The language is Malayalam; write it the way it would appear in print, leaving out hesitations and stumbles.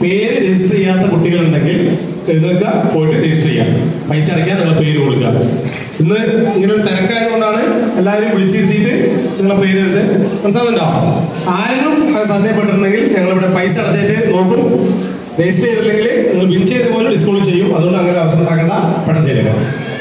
പേര് രജിസ്റ്റർ ചെയ്യാത്ത കുട്ടികളുണ്ടെങ്കിൽ എഴുന്നേൽക്കുക, പോയിട്ട് രജിസ്റ്റർ ചെയ്യാം. പൈസ അടയ്ക്കാൻ നിങ്ങളെ പേര് കൊടുക്കുക. ഇന്ന് ഇങ്ങനെ ഒരു തിരക്കായതുകൊണ്ടാണ് എല്ലാവരും വിളിച്ചിരുത്തിയിട്ട് നിങ്ങളെ പേര് എഴുതി മനസ്സിലാവുന്നുണ്ടോ? ആരും അത് സന്ദേഹപ്പെട്ടിട്ടുണ്ടെങ്കിൽ ഞങ്ങളിവിടെ പൈസ അടച്ചിട്ട് നോക്കും. രജിസ്റ്റർ ചെയ്തില്ലെങ്കിൽ നിങ്ങൾ ബിൻ ചെയ്ത് പോലും ഡിസ്കൗണ്ട് ചെയ്യും. അതുകൊണ്ട് അങ്ങനെ അവസരം ഉണ്ടാക്കേണ്ട, പെട്ടെന്ന് ചെയ്തേക്കാം.